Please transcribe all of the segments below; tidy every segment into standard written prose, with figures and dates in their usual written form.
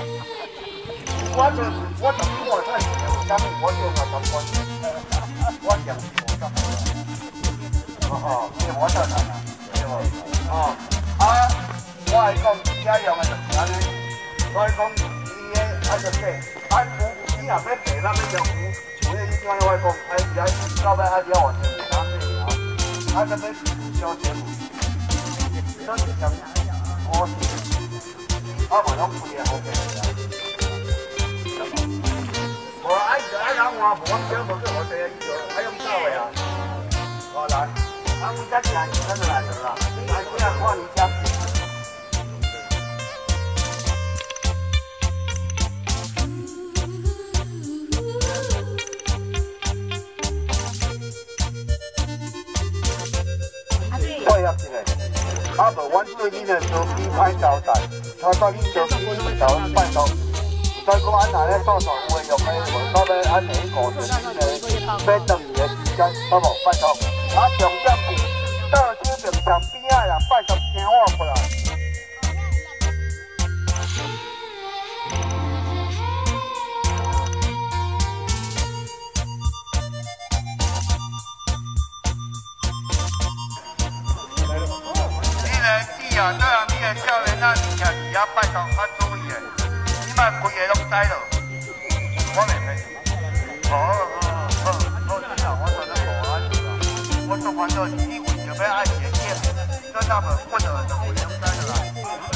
我就是我就看太钱，啥物我就我参观，我上我干嘛？哦，这我做谈啊，对无？哦，啊，我来讲家用的就是安尼，我来讲伊个啊就说，啊你若要白，咱要用像迄以前我讲，啊只到尾啊只换成其他物啊，啊咱要小节目，咱是讲我是，啊无拢贵个好个。 我爱人话，无我小无去学这个，爱用走的啊。我来，啊，我家钱真的来得啦，来这样看你家。我也是的，啊无，阮对恁的手机歹交代，他到恁手机里头拜托。 所以讲，俺若咧做有诶用诶，无到尾俺下固定恁诶要等伊诶时间，好无？拜托。啊，重点是倒手面墙边仔人拜托听我过来。你个弟啊，对啊，你个少年仔，你徛伫遐拜托较注意诶。 卖规个拢知咯，我袂骗。好，你好，我做得无安尼啦。我做烦恼是你为着要爱钱钱，所以咱无混了就规个拢知啦。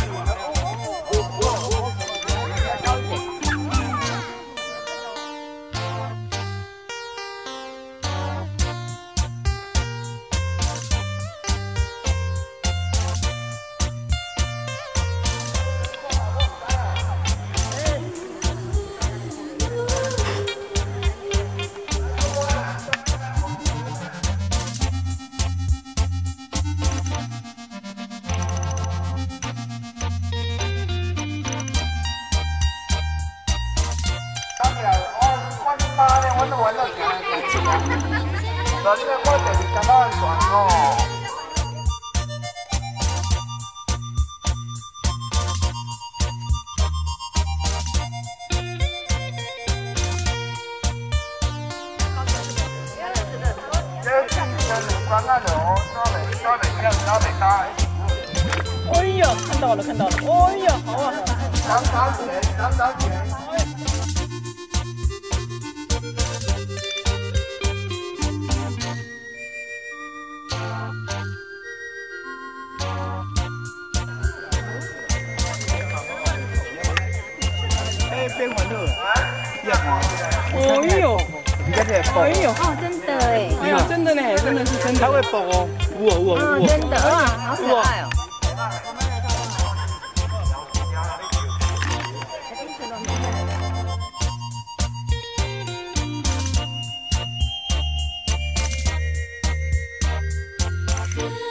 所以我就是感觉安全哦。这汽车有关啊的哦，抓袂到。 哎呀，看到了。哎呀，好啊。 长钱。 变欢乐了，哎呦，你看这爆，哎呦， 哦，真的哎， 哎呦，真的呢，真的是真的，它会爆哦，哇， 真的哇，好可爱哦。 Yeah.